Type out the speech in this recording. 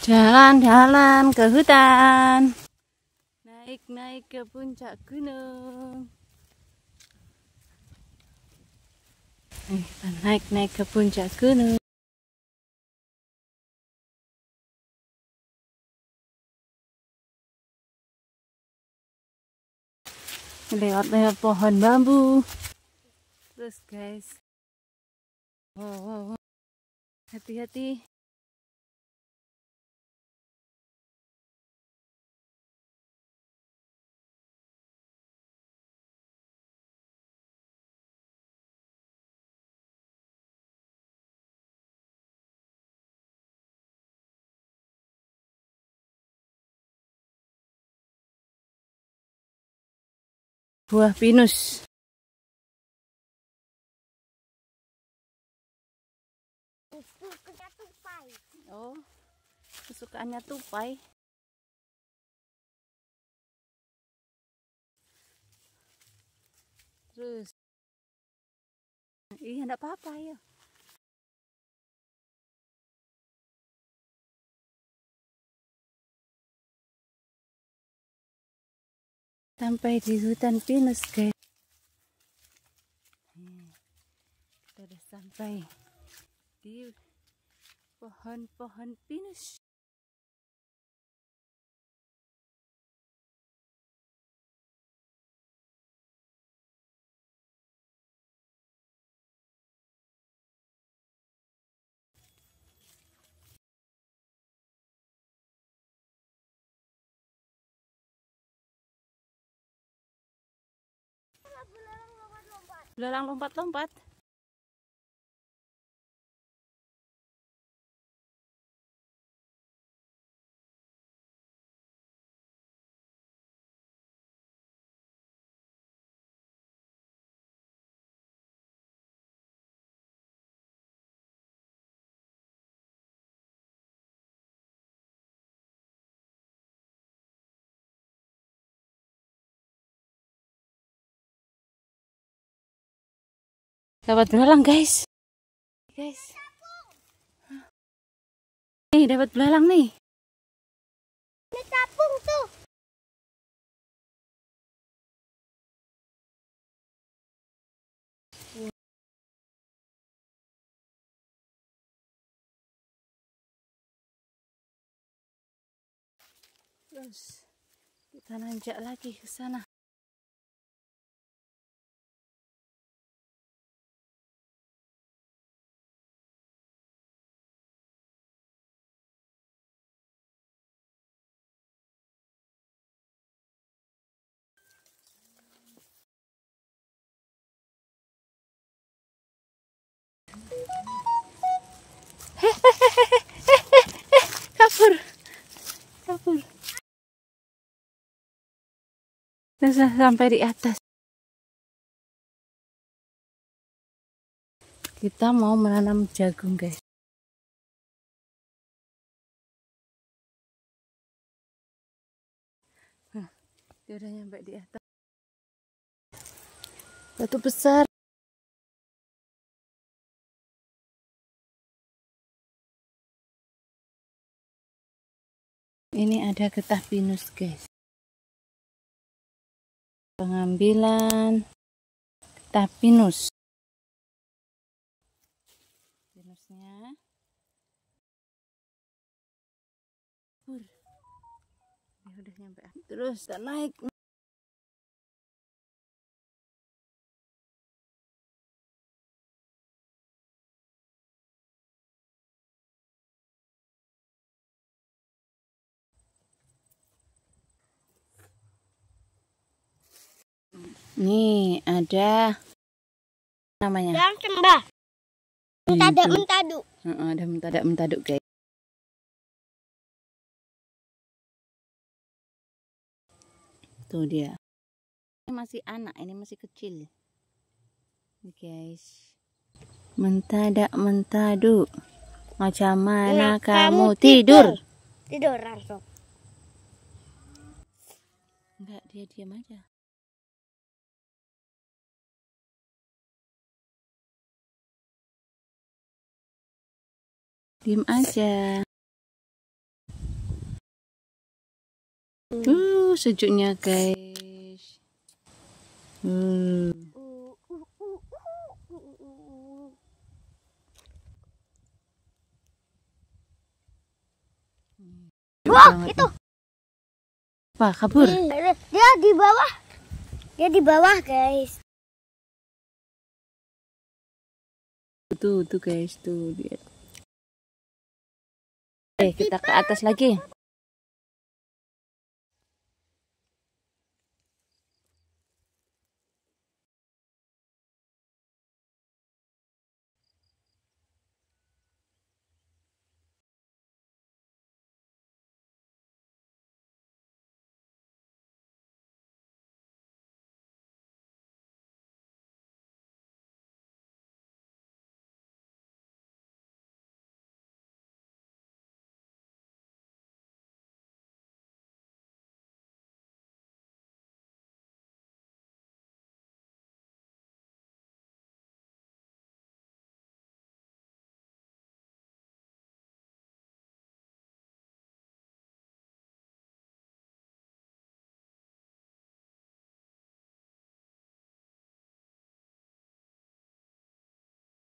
Jalan-jalan ke hutan, naik-naik ke puncak gunung. Kita naik-naik ke puncak gunung. Lewat-lewat pohon bambu. Terus guys, wow, hati-hati. Buah pinus. Oh, kesukaannya tupai. Terus, iya enggak apa-apa ya. Sampai di hutan pinus guys. Kita udah sampai di pohon-pohon pinus. Belalang lompat-lompat. Dapat belalang guys. Nih dapat belalang nih. Ini capung tuh. Terus kita nanjak lagi ke sana. Kabur. Sudah sampai di atas. Kita mau menanam jagung guys. Dia udah nyampe di atas. Batu besar. Ini ada getah pinus guys. Pengambilan getah pinus. Pinusnya. Dia udah nyampe. Terus kita naik. Nih ada namanya. Yang cembah. Mentadu. Ada mentadu guys. Tuh dia. Ini masih anak, ini masih kecil. Nih guys. Mentadu. Macam mana kamu tidur? Tidur langsung. Enggak, dia diam aja. Diam aja. Sejuknya guys. Wah, itu. Apa, kabur? Dia di bawah. Dia di bawah, guys. Tuh guys, tuh lihat. Kita ke atas lagi.